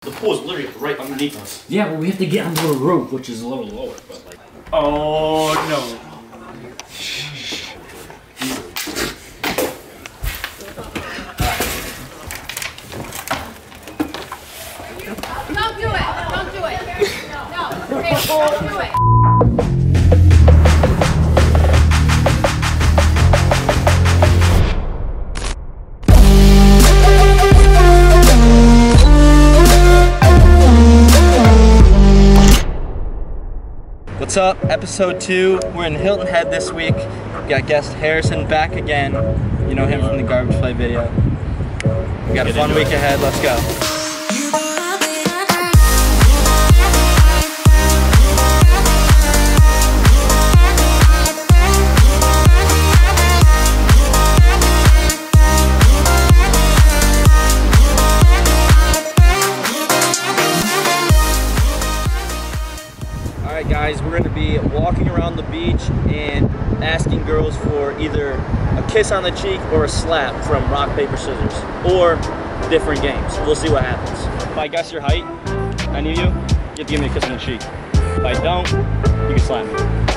The pool is literally right underneath us. Yeah, well, we have to get onto a roof, which is a little lower, but like... Oh, no. Don't do it! Don't do it! No! Hey, don't do it! What's up? Episode 2. We're in Hilton Head this week. We got guest Harrison back again. You know him from the garbage play video. We got a fun week ahead. Let's go. Alright guys, we're going to be walking around the beach and asking girls for either a kiss on the cheek or a slap from rock, paper, scissors, or different games. We'll see what happens. If I guess your height, any of you, you have to give me a kiss on the cheek. If I don't, you can slap me.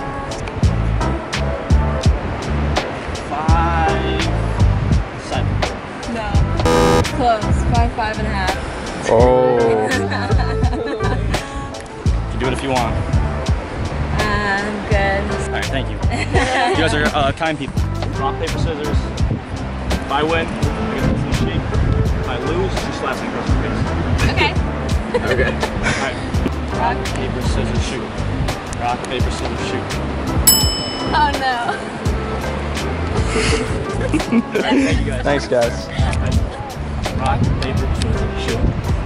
5, 7. No. Close. 5, 5.5. Oh. You can do it if you want. I'm good. Alright, thank you. You guys are kind people. Rock, paper, scissors. If I win, I get this in the cheek. If I lose, she slaps me across the face. Okay. Okay. Alright. Rock, paper, scissors, shoot. Rock, paper, scissors, shoot. Oh no. Thank you guys. Thanks guys. Rock, paper, scissors, shoot.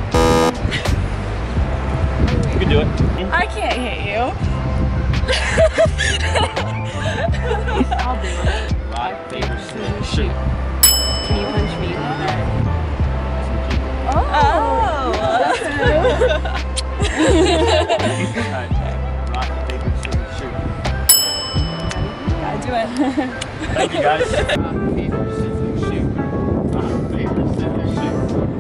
You can do it. I can't hit you. I'll do it. Rock, paper, scissors, shoot. Can you punch me? Oh! Alright. Rock, paper, scissors, shoot. Gotta do it. Thank you guys. Rock, paper, scissors, shoot. Rock, paper, scissors, shoot.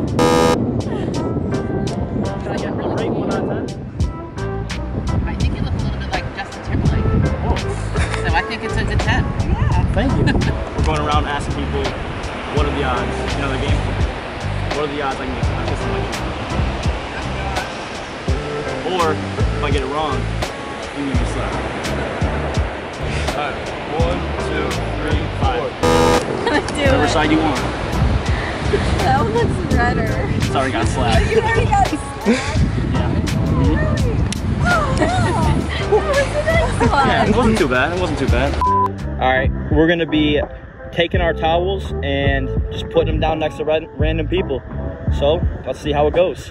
Can I get a rate 1 out of 10? I think you look a little bit like Justin Timberlake. Oh. So I think it's a good 10. Yeah. Thank you. We're going around asking people, what are the odds? You know the game? What are the odds I can get a kiss on my cheek? Or, if I get it wrong, you can give me a slap. Alright, 1, 2, 3, 5. Do Whichever it. side you want. That one looks redder. It's already got slapped. You already got slapped? Yeah. Yeah, Yeah, it wasn't too bad. It wasn't too bad. Alright, we're gonna be taking our towels and just putting them down next to random people. So, let's see how it goes.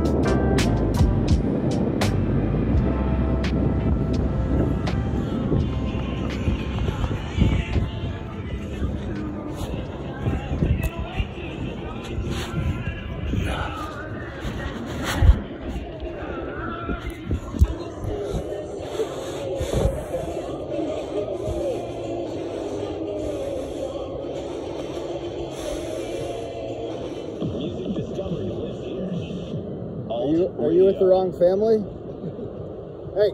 Are you with the wrong family? Hey.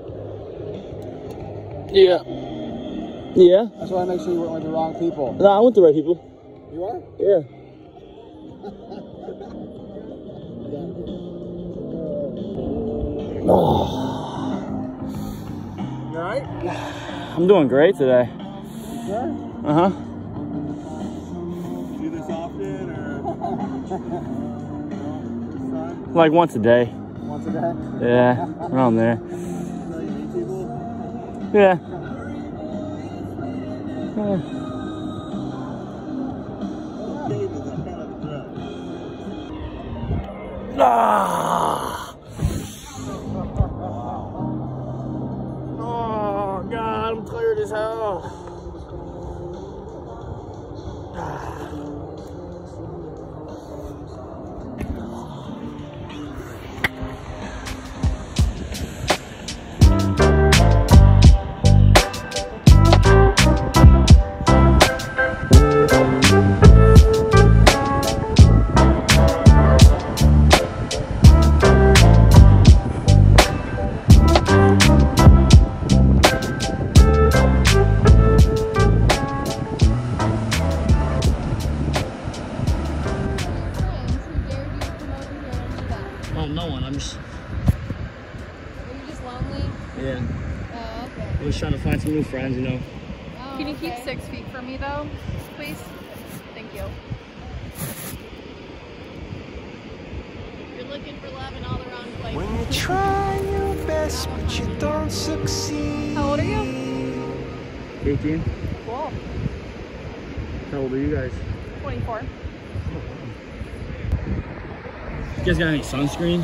Yeah. Yeah? That's why I make sure you went with the wrong people. No, I went the right people. You are? Yeah. You alright? I'm doing great today. Sure? Uh-huh. Do this often or Like once a day. once a day? Yeah, around there. So you meet people? Yeah. Ah! Oh God, I'm tired as hell. Oh, no one. I'm just. Are you just lonely? Yeah. Oh, okay. I'm just trying to find some new friends, you know. Oh, Can you keep okay. 6 feet from me though, please? Thank you. You're looking for love in all the wrong places. When you try your best but you don't succeed. How old are you? 18. Cool. How old are you guys? 24. You guys got any sunscreen?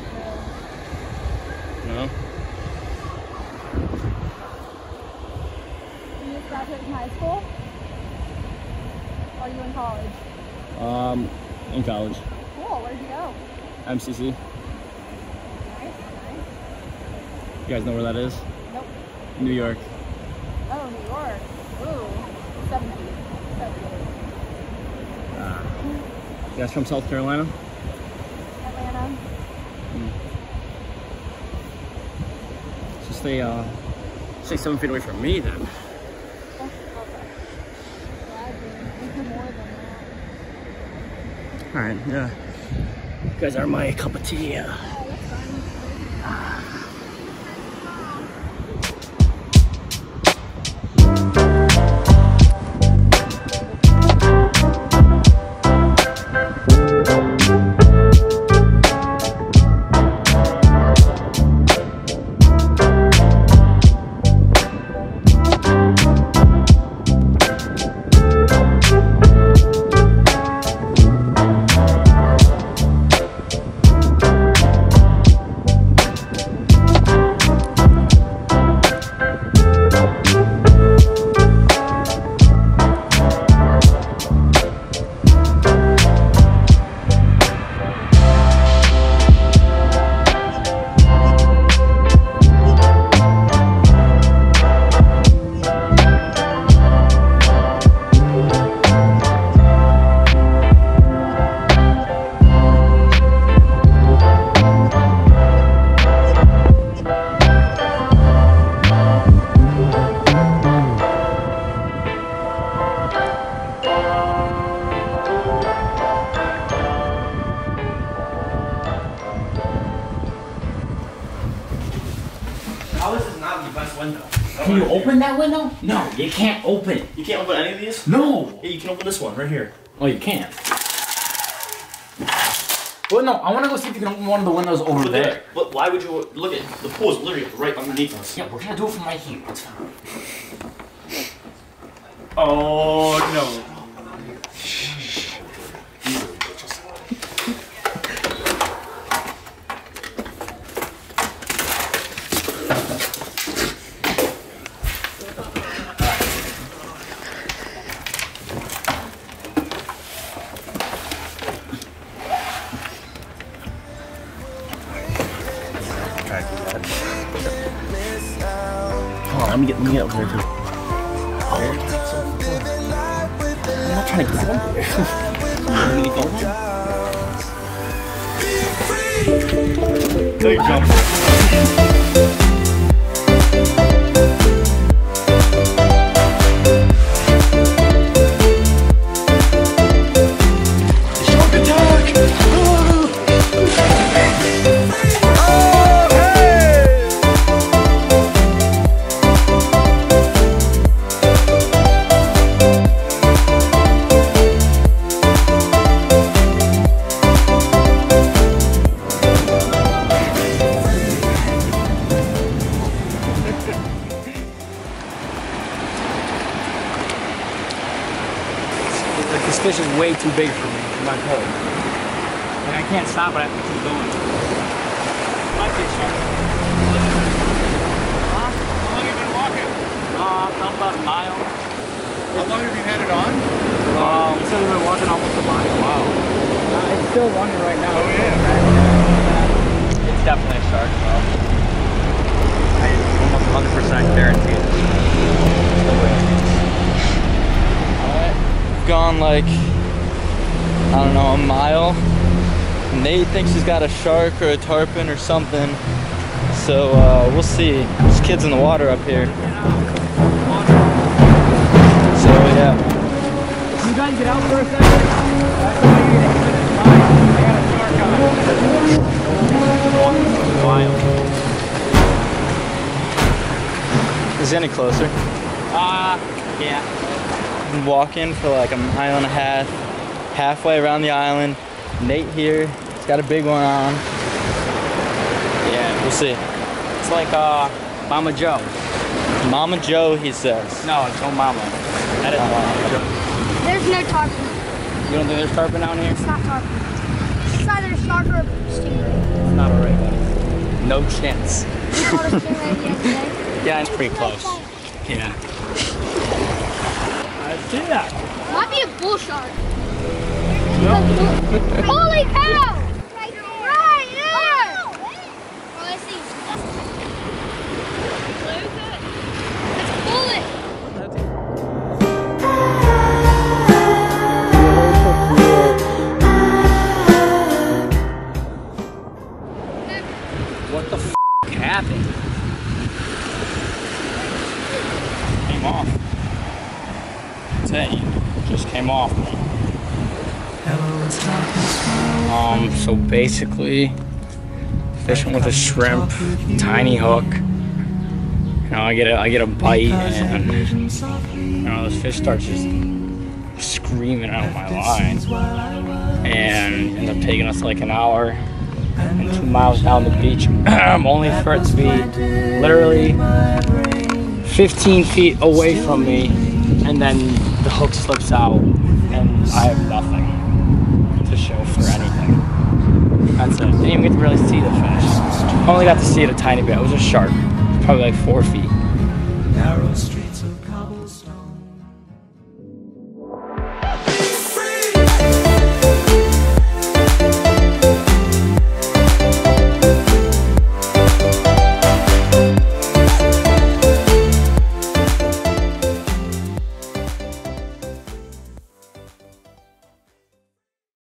No? You just graduated from high school? Or are you in college? In college. Cool, where'd you go? MCC. Nice, nice. You guys know where that is? Nope. New York. Oh, New York. Ooh, 70. You guys from South Carolina? Atlanta. So stay 7 feet away from me then. Okay. More than that. Alright, yeah. You guys are my cup of tea. How is this not the best window? Can you open that window? No, you can't open it. You can't open any of these? No! Yeah, you can open this one right here. Oh, you can't. Well, no, I want to go see if you can open one of the windows over But there. But why would you look at the pool is literally right underneath us? Yeah, we're gonna do it from right here. It's fine. Oh no. Hold on, let me get up there too. I'm not trying to get up there. Big jump. This fish is way too big for me. I'm not cold. Like, I can't stop it. I have to keep going. Might be a shark. Huh? How long have you been walking? About a mile. How long have you had it on? We said we've been walking almost a mile. Wow. It's still running right now. Oh yeah. It's definitely a shark, though. I almost 100% guarantee it. We've gone like, I don't know, a mile. Nate thinks he's got a shark or a tarpon or something. So we'll see. There's kids in the water up here. So yeah. Can you guys get out for a second? I got a shark on. Is it any closer? Yeah. Been walking for like a mile and a half, halfway around the island. Nate here, he's got a big one on. Yeah. We'll see. It's like Mama Joe. Mama Joe, he says. No, it's no Mama. That is Mama Joe. There's no tarpon. You don't think there's tarpon down here? It's not tarpon. It's either a shark or a stingray. It's not alright, buddy. No chance. You caught a stingray the other day? Yeah, it's pretty close. Yeah. I see that. Might be a bull shark. Holy cow! Right there! Oh, I see. Let's pull it. What the f happened? Came off. That's it. Just came off. So basically, fishing with a shrimp, tiny hook. You know, I get a bite, and you know, this fish starts just screaming out my line, and ends up taking us like an hour and 2 miles down the beach, only for it to be literally 15 feet away from me, and then the hook slips out, and I have nothing to show for anything. That's it. Didn't even get to really see the fish. Only got to see it a tiny bit. It was a shark, probably like 4 feet. Narrow streets of cobblestone.